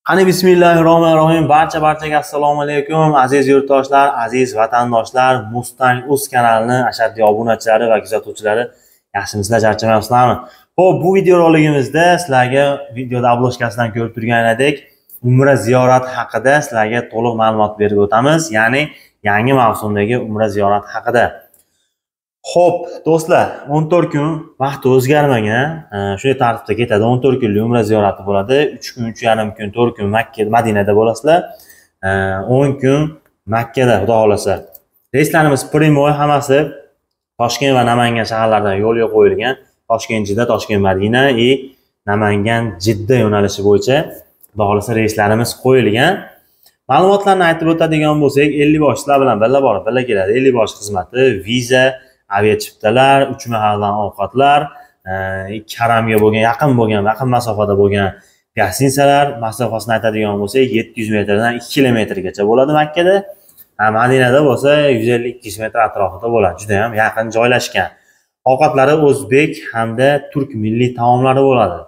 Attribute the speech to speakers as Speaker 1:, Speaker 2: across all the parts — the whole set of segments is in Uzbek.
Speaker 1: Qani bismillahirrohmanirrohim. Barchaga assalomu alaykum. Aziz yurtdoshlar, aziz vatandoshlar, Mustang.uz kanalining ashaddiy obunachilari va kuzatuvchilari, yaxshimisizlar, charchamayapsizlarmi? Xo'p, bu video roligimizda sizlarga videoda obloshkasidan ko'rib turganidek Umra ziyorati haqida sizlarga to'liq ma'lumot berib o'tamiz, ya'ni yangi mavsumdagi Umra ziyorati haqida. Xo'p, do'stlar, 14 kun vaqti o'zgarmagan, shunday tartibda ketadi. 14 kunlik Umra ziyorati bo'ladi. 3 kun, 3,5 kun, 4 kun Makka, Madinada bo'lasizlar. 10 kun Makkada, xudo xolasa. Reyslarimiz primoy hammasi Toshkent va Namangan shaharlaridan yo'lga qo'yilgan. Toshkent Jidda, Toshkent Madina va Namangan Jidda yo'nalishi bo'yicha xudo xolasa reyslarimiz qo'yilgan. Ma'lumotlarni aytib o'tadigan bo'lsak, 50 bosh sizlar bilan birga borib, birga keladi. 50 bosh xizmati, viza, aviachiptalar, 3 mahaldan ovqatlar, haramga bo'lgan, yaqin masofada bo'lgan gostinitsalar, masofasini aytadigan bo'lsak, 700 metrdan 2 kilometrgacha bo'ladi Makkada. Madinada bo'lsa 150-200 metr atrofida bo'ladi. Juda ham yaqin joylashgan. Ovqatlari o'zbek hamda turk milliy taomlari bo'ladi.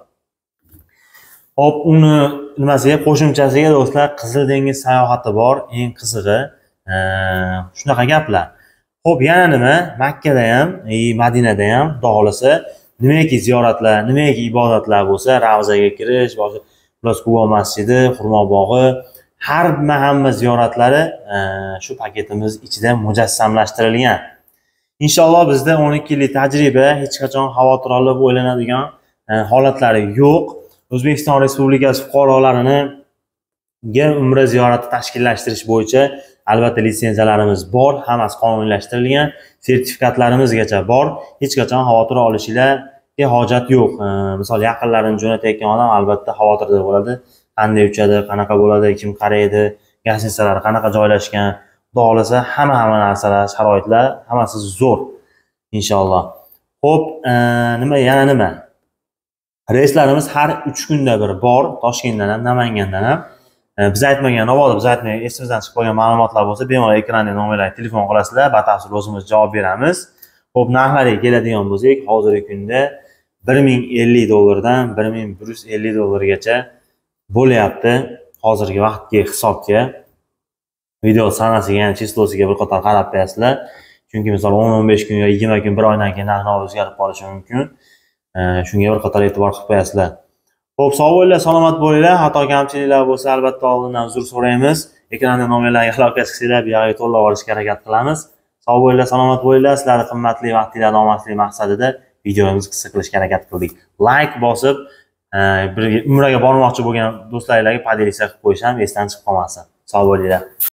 Speaker 1: Hop, uni nimasiga qo'shimchasiga do'stlar, Qizil dengiz sayohati bor, eng qizig'i. Shunaqa gaplar. Xo'p, yana nima? Makkada ham, Madinada ham, xudo xolasa, nimaiki ziyoratlar, nimaiki ibodatlar bo'lsa, Ravzaga kirish, boshqa Quba masjidi, Xurmo bog'i, hamma ziyoratlari shu paketimiz ichida mujassamlashtirilgan. Inshaalloh bizda 12 yillik tajriba, hech qachon xavotir olib o'ylanadigan holatlari yo'q. O'zbekiston Respublikasi fuqarolarini Umra ziyorati tashkillashtirish bo'yicha albatta litsenziyalarimiz bor, hammasi qonuniylashtirilgan, sertifikatlarimizgacha bor. Hech qachon xavotir olishinglarga hojat yo'q. Misol yaqinlarini jo'natayotgan odam albatta xavotirda bo'ladi. Qanday uchadi, qanaqa bo'ladi, kim qaraydi, gostinitsalar qanaqa joylashgan, xudo xolasa hamma narsalar, sharoitlar hammasi zo'r inshaalloh. Xo'p, yana nima? Reyslarimiz har 3 kunda bir bor, Toshkentdan ham, Namangandan ham. Biz aytmagan, biz aytmagan, esimizdan chiqib qolgan ma'lumotlar bo'lsa, bemalol ekranda nomerlarga telefon qilasizlar, batafsil o'zimiz javob beramiz. Xo'p, narxlariga keladigan bo'lsak, hozirgi kunda $1050 dan $1150 bo'lyapti. Hozirgi vaqtga hisobga video sanasiga, ya'ni chislosiga bir qator qarab qo'yasizlar. Chunki misol 10-15 kun yoki 20 kun, bir oydan keyin narx o'zgarib qolishi mumkin. Shunga bir qator e'tibor qilib qo'yasizlar. Xo'p, sog' bo'linglar, salomat bo'linglar. Xato kamchiliklar bo'lsa, albatta oldindan uzr so'raymiz. Ekranda nomerlarga aloqa qilsanglar, bu yerga to'lab olishga harakat qilamiz. Sog' bo'linglar, salomat bo'linglar. Sizlarning qimmatli vaqtingizni olmaslik maqsadida videomizni qisqa qilishga harakat qildik. Like bosib, bir umraga bormoqchi bo'lgan do'stlaringizga podelisiya qilib qo'yisham, esdan chiqib qolmasin. Sog' bo'linglar.